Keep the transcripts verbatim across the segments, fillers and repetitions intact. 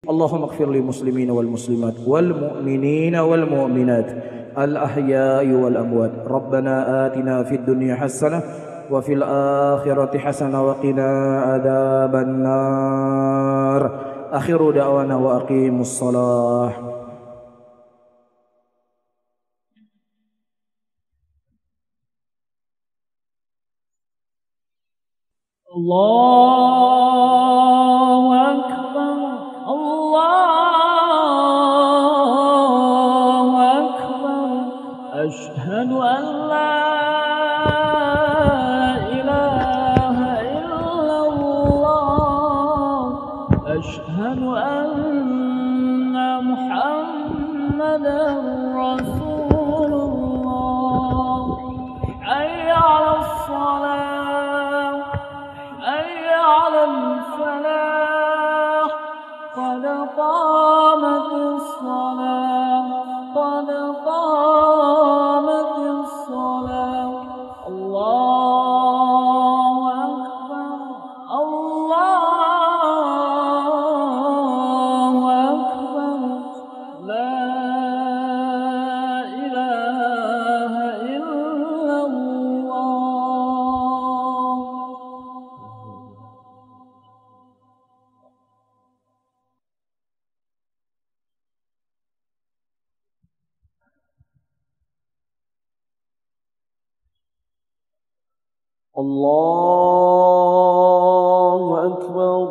اللهم اغفر للمسلمين والمسلمات والمؤمنين والمؤمنات الأحياء والأموات. ربنا آتنا في الدنيا حسنة وفي الآخرة حسنة وقنا عذاب النار. آخر دعوانا وأقيموا الصلاة. الله أكبر الله أكبر أشهد أن لا إله إلا الله أشهد أن محمدا رسول الله. حي على الصلاة حي على الفلاح قد قامت الصلاة قد قامت الصلاة. الله أكبر الله أكبر لا إله إلا الله. الله أكبر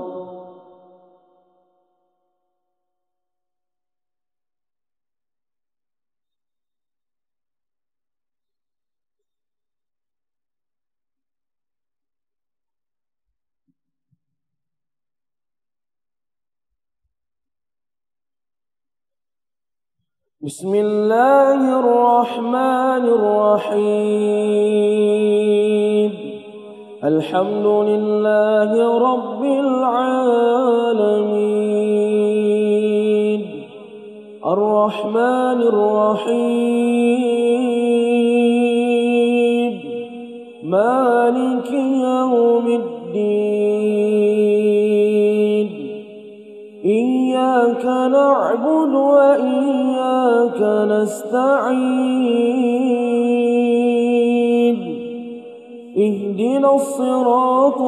بسم الله الرحمن الرحيم. الحمد لله رب العالمين الرحمن الرحيم مالك يوم الدين. إياك نعبد وإياك نستعين. اهدنا الصراط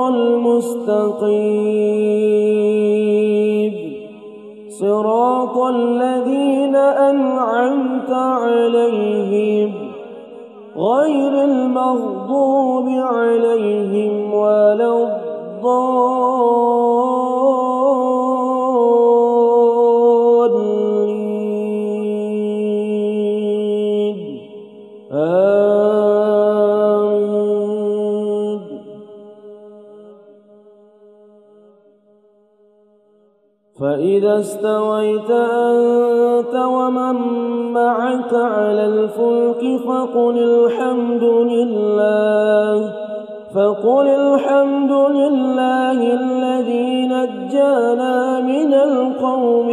المستقيم صراط الذين أنعمت عليهم غير المغضوب عليهم ولا الضالين. آمين. فإذا استويت أنت ومن معك على الفلك فقل الحمد لله فقل الحمد لله الذي نجانا من القوم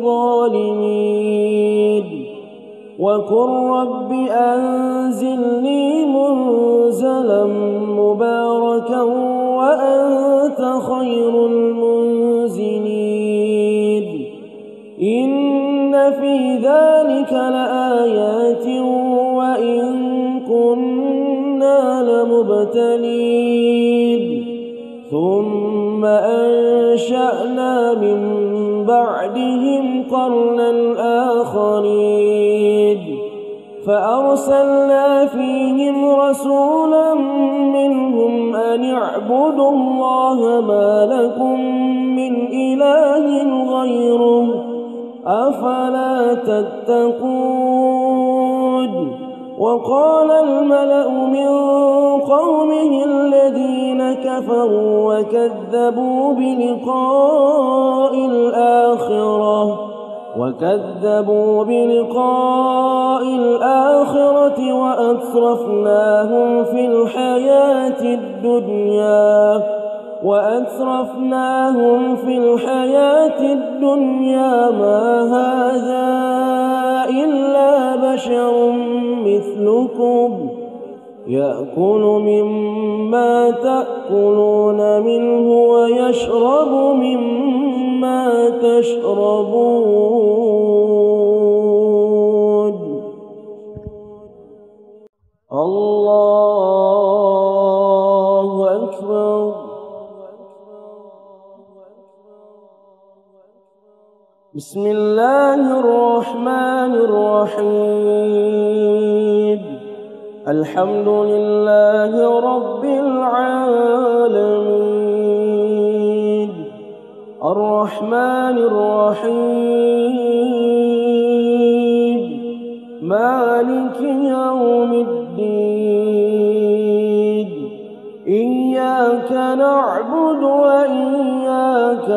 الظالمين. وقل رب أنزلني منزلا مباركا وأنت خير المنزلين. إن في ذلك لآيات وإن كنا لمبتلين. ثم أنشأنا من بعدهم قرنا آخرين فأرسلنا فيهم رسولا منهم أن اعبدوا الله ما لكم من إله غيره أفلا تتقون. وقال الملأ من قومه الذين كفروا وكذبوا بلقاء الآخرة وكذبوا بلقاء الآخرة وأترفناهم في الحياة الدنيا وأترفناهم في الحياة الدنيا ما هذا إلا بشر مثلكم يأكل مما تأكلون منه ويشرب مما مما تشربون الله أكبر. بسم الله الرحمن الرحيم. الحمد لله رب العالمين الرحمن الرحيم مالك يوم الدين إياك نعبد وإياك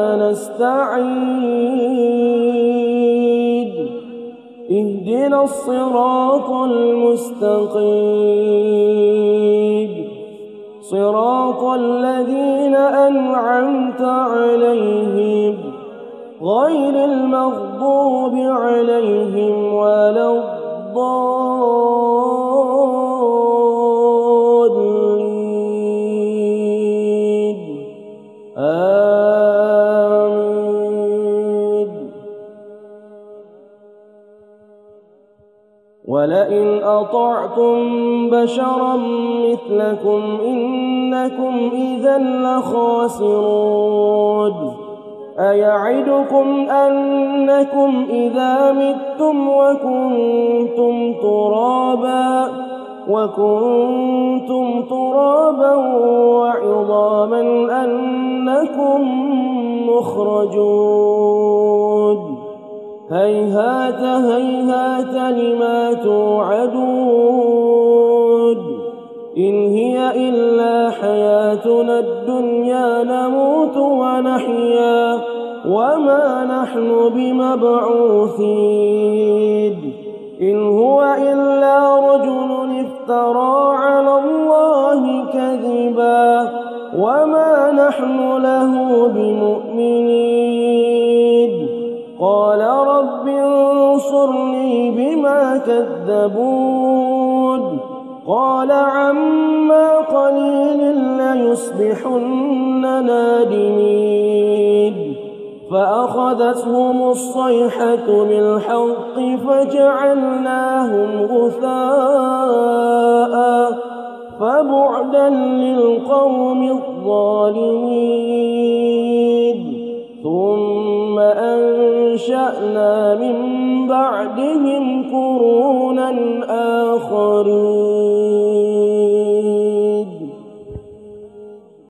نستعين اهدنا الصراط المستقيم صراط الذين أنعمت عليهم غير المغضوب عليهم ولا الضالين آمين. ولئن أطعتم بشرا مثلكم إنكم إذا لخاسرون. أيعدكم أنكم إذا متم وكنتم ترابا وكنتم ترابا وعظاما أنكم مخرجون. هيهات هيهات لما توعدون إن هي إلا حياتنا الدنيا نموت ونحيا وما نحن بمبعوثين. إن هو إلا رجل افترى على الله كذبا وما نحن له بمؤمنين. قال رب انصرني بما كذبون. قال عما قليل ليصبحن نادمين. فأخذتهم الصيحة بالحق فجعلناهم غثاء فبعدا للقوم الظالمين. ثم أنشأنا من بعدهم قرونا آخرين.